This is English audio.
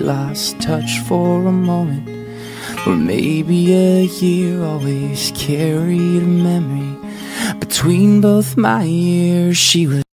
lost touch for a moment, or maybe a year. Always carried a memory between both my ears. She was